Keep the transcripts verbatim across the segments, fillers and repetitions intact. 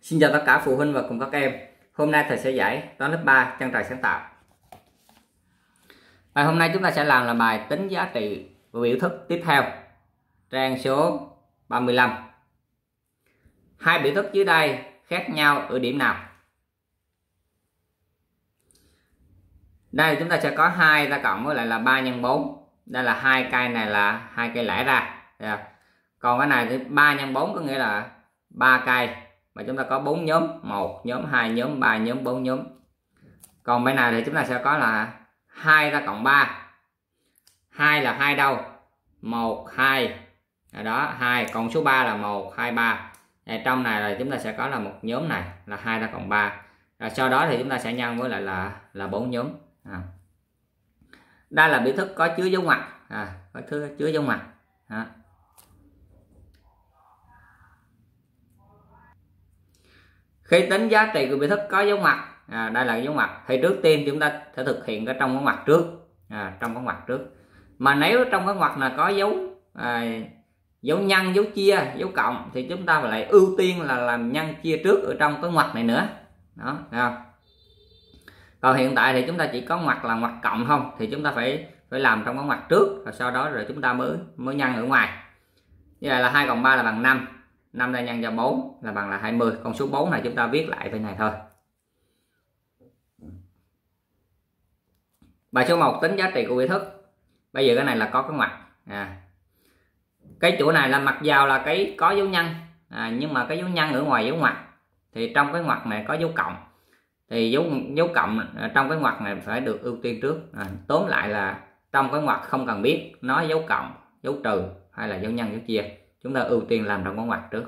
Xin chào tất cả phụ huynh và cùng các em. Hôm nay thầy sẽ giải toán lớp ba chân trời sáng tạo. Bài hôm nay chúng ta sẽ làm là bài tính giá trị và biểu thức tiếp theo, trang số ba mươi lăm. Hai biểu thức dưới đây khác nhau ở điểm nào? Đây chúng ta sẽ có hai ta cộng với lại là ba nhân bốn. Đây là hai cây này là hai cây lẻ ra. Còn cái này thì ba nhân bốn có nghĩa là ba cây. Và chúng ta có bốn nhóm, một nhóm, hai nhóm, ba nhóm, bốn nhóm. Còn bên này thì chúng ta sẽ có là hai ta cộng ba. hai là hai đâu? một, hai. Đó, hai. Còn số ba là một, hai, ba. Trong này là chúng ta sẽ có là một nhóm này là hai ta cộng ba. Rồi sau đó thì chúng ta sẽ nhân với lại là là bốn nhóm. À. Đây là biểu thức có chứa dấu ngoặc, à, có thứ chứa dấu ngoặc. À. Khi tính giá trị của biểu thức có dấu ngoặc, à, đây là dấu ngoặc, thì trước tiên chúng ta sẽ thực hiện cái trong cái ngoặc trước, à, trong cái ngoặc trước. Mà nếu trong cái ngoặc là có dấu à, dấu nhân, dấu chia, dấu cộng thì chúng ta lại ưu tiên là làm nhân chia trước ở trong cái ngoặc này nữa. Đó, thấy không? Còn hiện tại thì chúng ta chỉ có ngoặc là ngoặc cộng không, thì chúng ta phải phải làm trong cái ngoặc trước, và sau đó rồi chúng ta mới mới nhân ở ngoài. Như vậy là hai cộng ba là bằng năm. năm ta nhân cho bốn là bằng là hai mươi. Còn số bốn này chúng ta viết lại bên này thôi. Bài số một tính giá trị của biểu thức. Bây giờ cái này là có cái ngoặc. À. Cái chỗ này là mặc dầu là cái có dấu nhân, à, nhưng mà cái dấu nhân ở ngoài dấu ngoặc. Thì trong cái ngoặc này có dấu cộng. Thì dấu dấu cộng trong cái ngoặc này phải được ưu tiên trước. À, tóm lại là trong cái ngoặc không cần biết nó dấu cộng, dấu trừ hay là dấu nhân, dấu chia. Chúng ta ưu tiên làm trong cái ngoặc trước.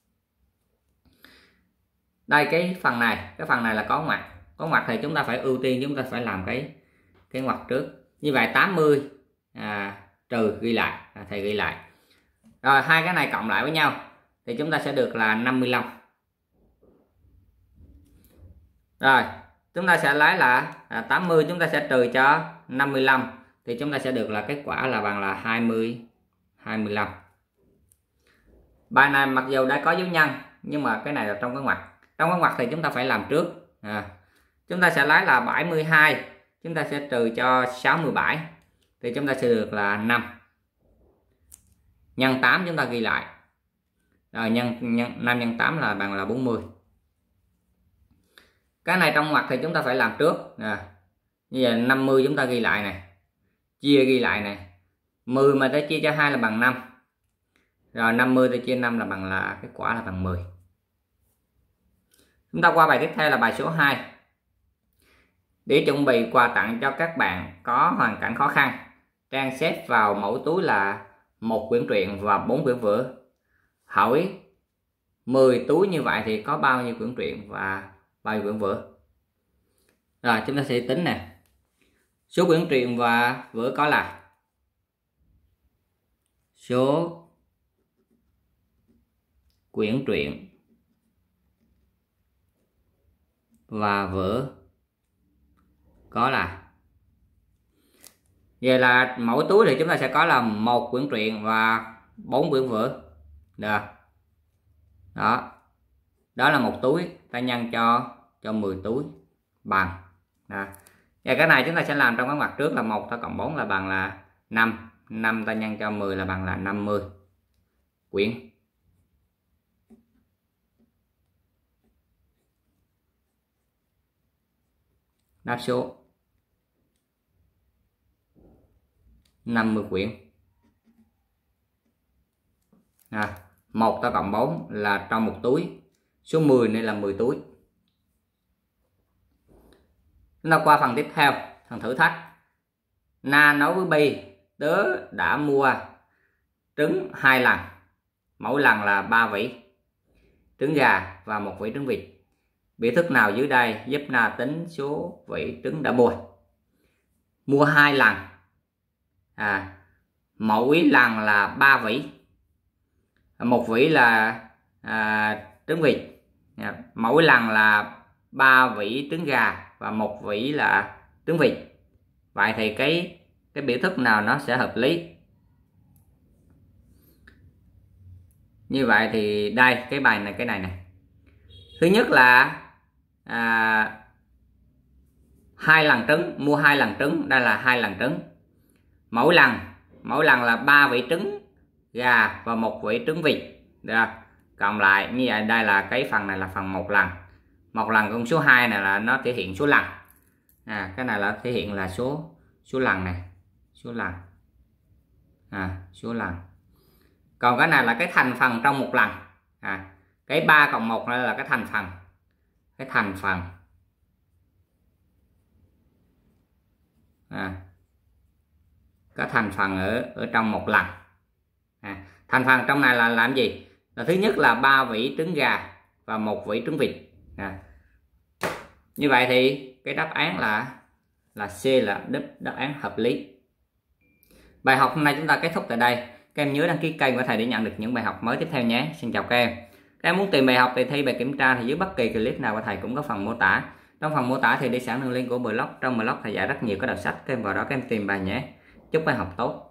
Đây cái phần này, cái phần này là có ngoặc. Có ngoặc thì chúng ta phải ưu tiên, chúng ta phải làm cái cái ngoặc trước. Như vậy tám mươi à, trừ ghi lại, à, thầy ghi lại. Rồi hai cái này cộng lại với nhau thì chúng ta sẽ được là năm mươi lăm. Rồi chúng ta sẽ lấy là à, tám mươi chúng ta sẽ trừ cho năm mươi lăm thì chúng ta sẽ được là kết quả là bằng là hai mươi, hai mươi lăm. Bài này mặc dù đã có dấu nhân nhưng mà cái này là trong cái ngoặc. Trong cái ngoặc thì chúng ta phải làm trước. À, chúng ta sẽ lấy là bảy mươi hai, chúng ta sẽ trừ cho sáu mươi bảy thì chúng ta sẽ được là năm. Nhân tám chúng ta ghi lại. Rồi nhân, nhân năm nhân tám là bằng là bốn mươi. Cái này trong ngoặc thì chúng ta phải làm trước. À, như vậy năm mươi chúng ta ghi lại này. Chia ghi lại này. mười mà ta chia cho hai là bằng năm. Rồi năm mươi ta chia năm là bằng là kết quả là bằng mười. Chúng ta qua bài tiếp theo là bài số hai. Để chuẩn bị quà tặng cho các bạn có hoàn cảnh khó khăn, Trang xếp vào mỗi túi là một quyển truyện và bốn quyển vở. Hỏi mười túi như vậy thì có bao nhiêu quyển truyện và bao nhiêu quyển vở? Rồi chúng ta sẽ tính nè. Số quyển truyện và vở có là số quyển truyện và vở có là, vậy là mỗi túi thì chúng ta sẽ có là một quyển truyện và bốn quyển vở. Được. Đó. Đó là một túi, ta nhân cho cho mười túi bằng. Đó. Và cái này chúng ta sẽ làm trong cái ngoặc trước là một ta cộng bốn là bằng là năm. năm ta nhân cho mười là bằng là năm mươi quyển. Đáp số năm mươi quyển. À, một ta cộng bốn là trong một túi. Số mười này là mười túi. Chúng ta qua phần tiếp theo, phần thử thách. Na nói với Bi, tớ đã mua trứng hai lần, mỗi lần là ba vỉ trứng gà và một vỉ trứng vịt. Biểu thức nào dưới đây giúp Na tính số vỉ trứng đã mua? Mua hai lần, à, mỗi lần là ba vỉ, một vỉ là à, trứng vịt, à, mỗi lần là ba vỉ trứng gà và một vỉ là trứng vịt. Vậy thì cái cái biểu thức nào nó sẽ hợp lý? Như vậy thì đây cái bài này cái này này Thứ nhất là à, hai lần trứng, mua hai lần trứng, đây là hai lần trứng. Mỗi lần mỗi lần là ba vỉ trứng gà và một vỉ trứng vịt. Được. Cộng lại như vậy, đây là cái phần này là phần một lần. Một lần con số hai này là nó thể hiện số lần. À, cái này là thể hiện là số số lần này, số lần. À, số lần. Còn cái này là cái thành phần trong một lần. À, cái ba cộng một này là cái thành phần. Cái thành phần. À, cái thành phần ở ở trong một lần. À, thành phần trong này là làm gì? Là thứ nhất là ba vỉ trứng gà và một vỉ trứng vịt. À, như vậy thì cái đáp án là là C là đáp đáp án hợp lý. Bài học hôm nay chúng ta kết thúc tại đây. Các em nhớ đăng ký kênh của thầy để nhận được những bài học mới tiếp theo nhé. Xin chào các em. Các em muốn tìm bài học để thi bài kiểm tra thì dưới bất kỳ clip nào của thầy cũng có phần mô tả. Trong phần mô tả thì đi sẵn đường link của blog. Trong blog thầy dạy rất nhiều các đầu sách, các em vào đó các em tìm bài nhé. Chúc bài học tốt.